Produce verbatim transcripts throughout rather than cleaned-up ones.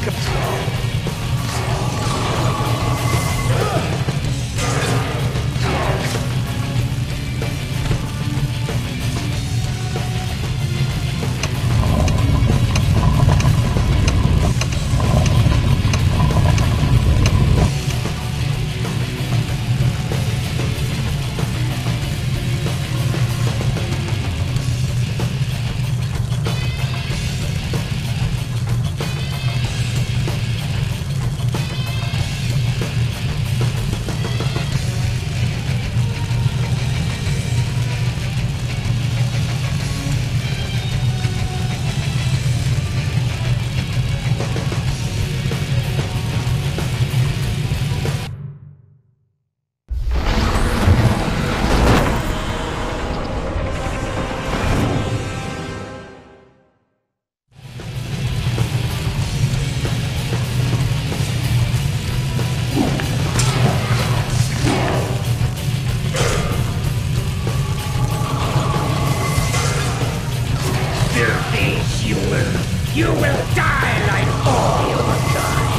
You will die like all your kind.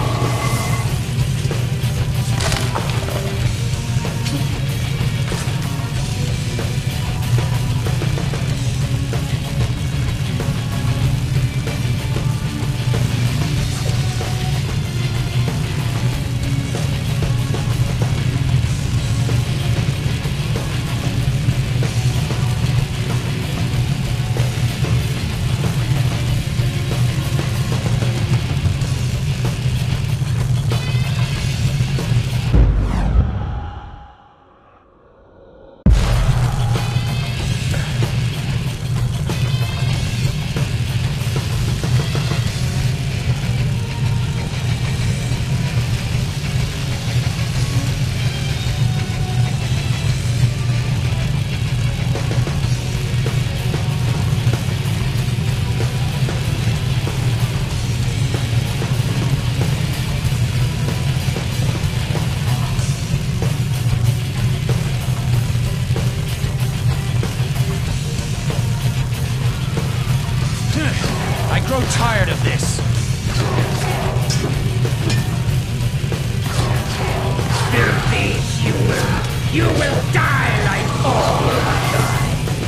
I grow tired of this. Filthy human, you will die like all mankind.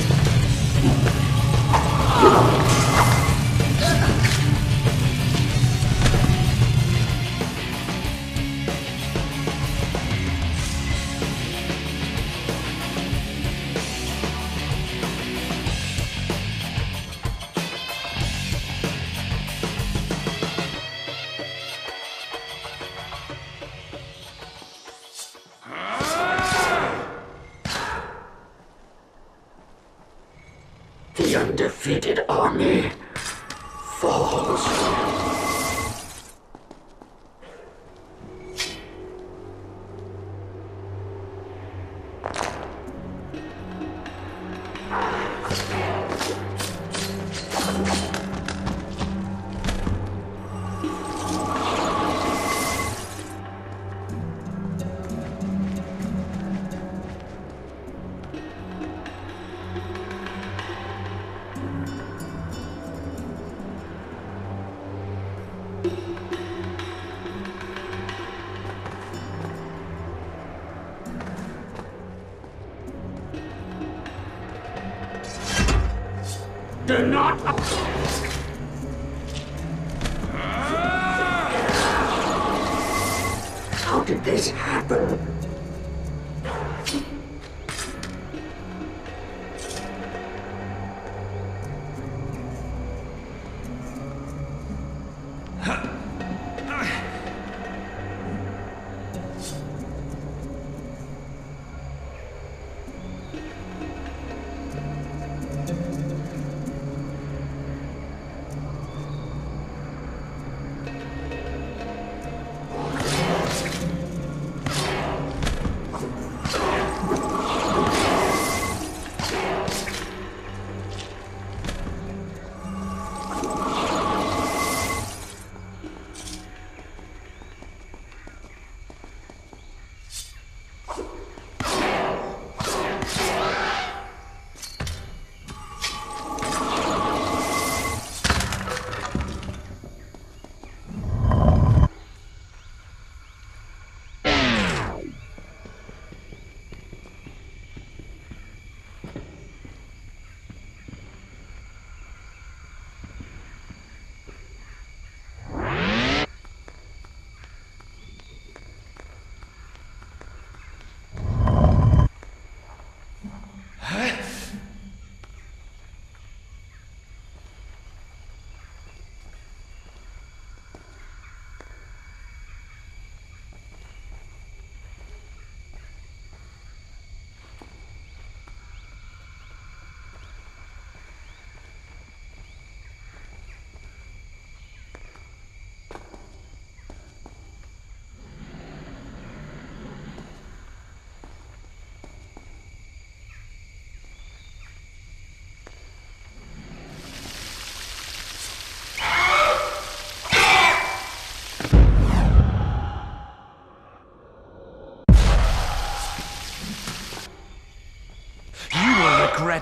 The undefeated army falls. Do not. How did this happen?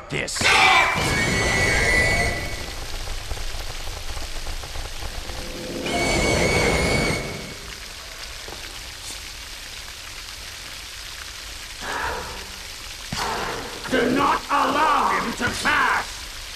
about this. Do not allow him to pass!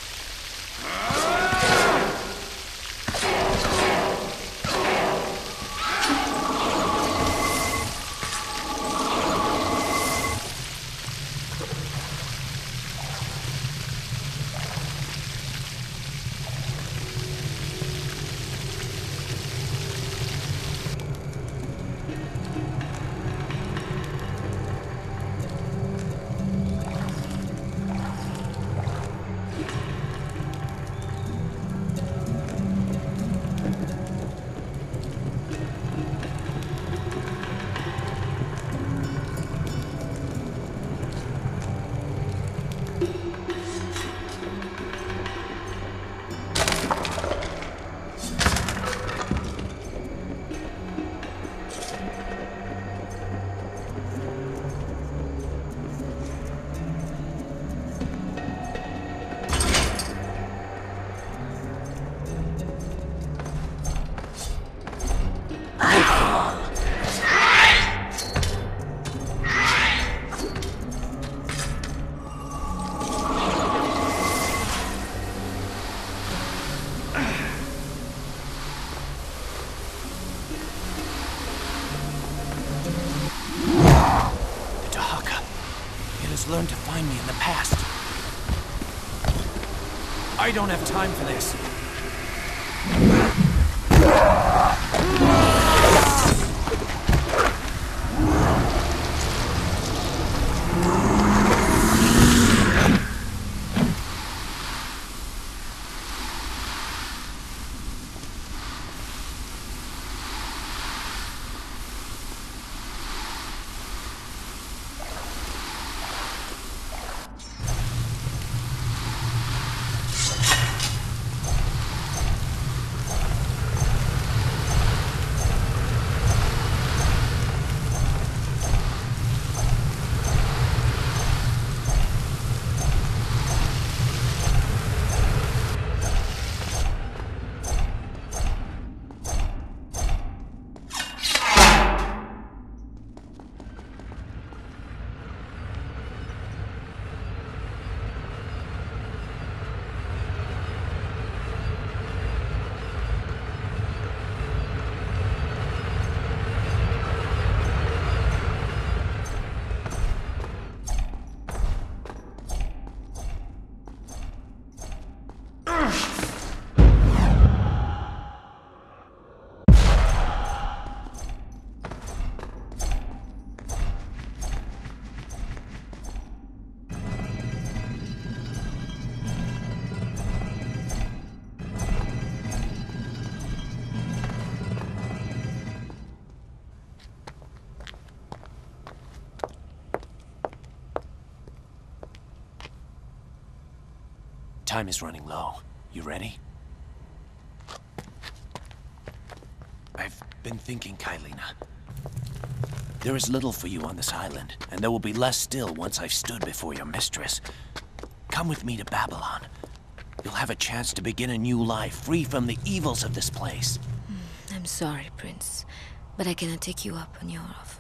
Learned to find me in the past. I don't have time for this. Time is running low. You ready? I've been thinking, Kaileena. There is little for you on this island, and there will be less still once I've stood before your mistress. Come with me to Babylon. You'll have a chance to begin a new life, free from the evils of this place. I'm sorry, Prince, but I cannot take you up on your offer.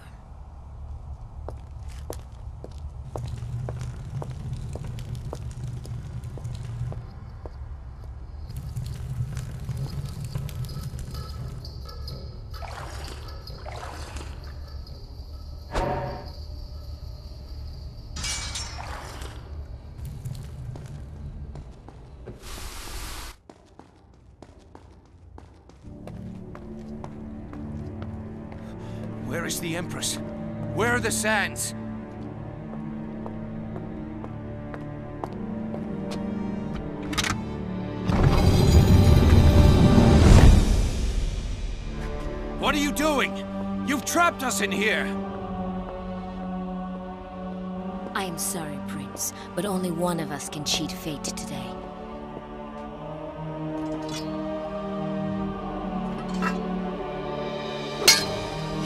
Where is the Empress? Where are the sands? What are you doing? You've trapped us in here! I am sorry, Prince, but only one of us can cheat fate today.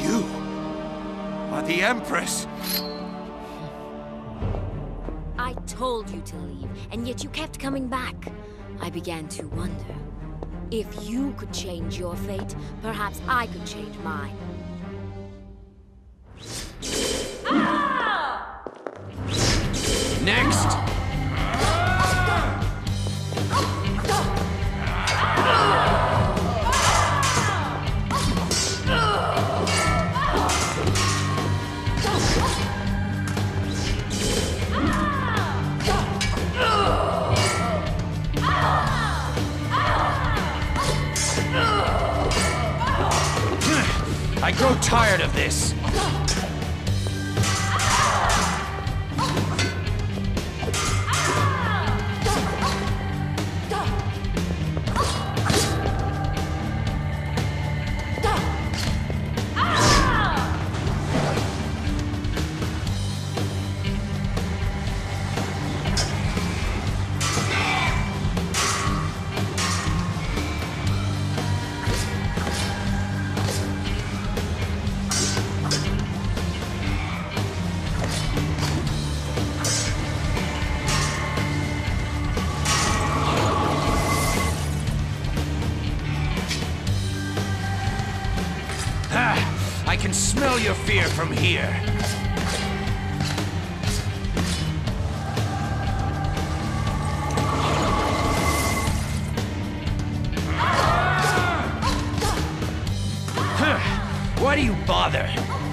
The Empress! I told you to leave, and yet you kept coming back. I began to wonder. If you could change your fate, perhaps I could change mine. Next! I grow tired of this. I can smell your fear from here. Why do you bother?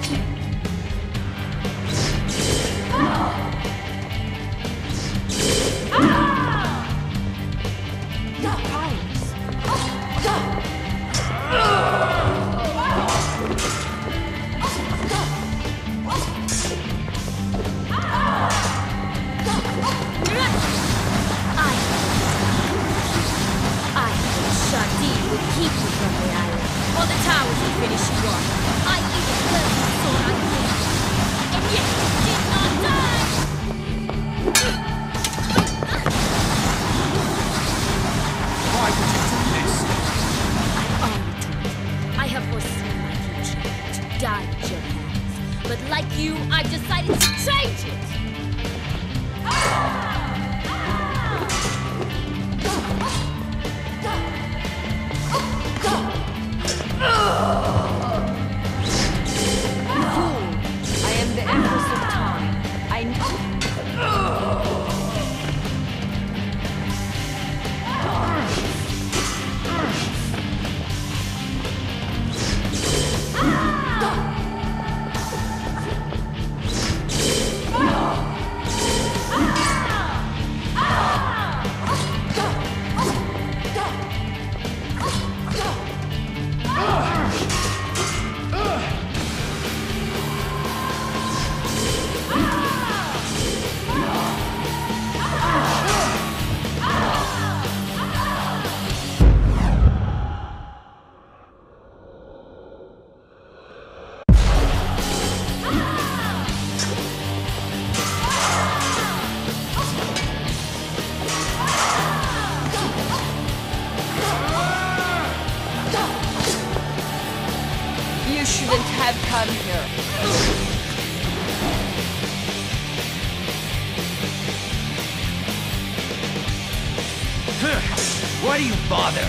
Keep you from the island, while the towers will finish you off. I even held the sword on him, and yet you did not die! Why would you do this? I already told you. I have foreseen my future to die at your hands. But like you, I've decided to change it! You shouldn't have come here. Why do you bother?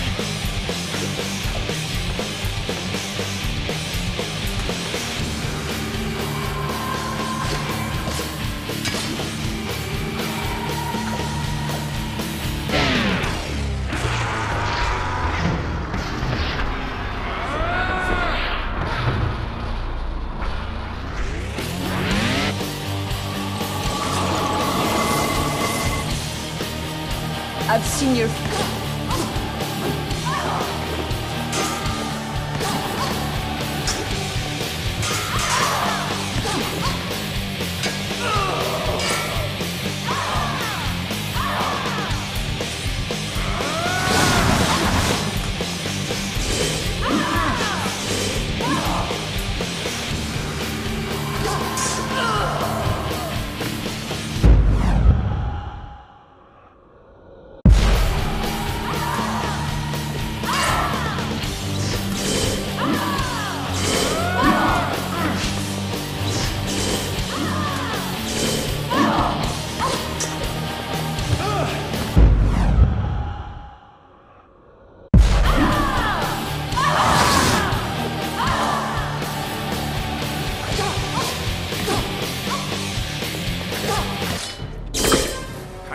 I've seen your...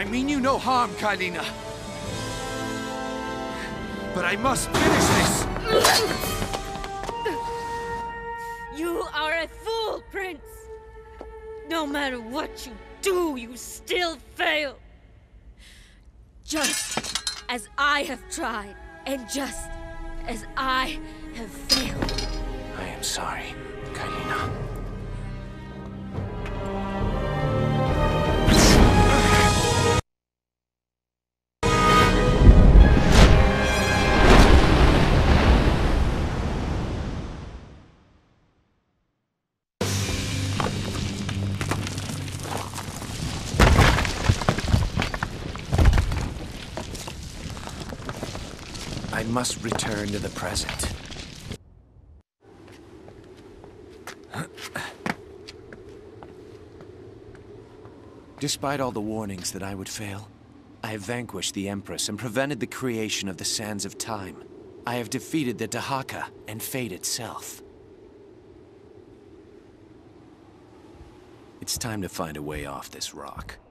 mean you no harm, Kylina. But I must finish this! You are a fool, Prince! No matter what you do, you still fail! Just as I have tried, and just as I have failed. I am sorry, Kylina. I must return to the present. Despite all the warnings that I would fail, I have vanquished the Empress and prevented the creation of the Sands of Time. I have defeated the Dahaka and fate itself. It's time to find a way off this rock.